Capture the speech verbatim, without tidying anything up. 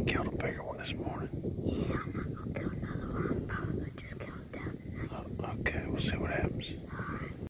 killed a bigger one this morning. Yeah, I'm not gonna kill another one. I'm probably just kill him down tonight. Uh, okay, we'll see what happens.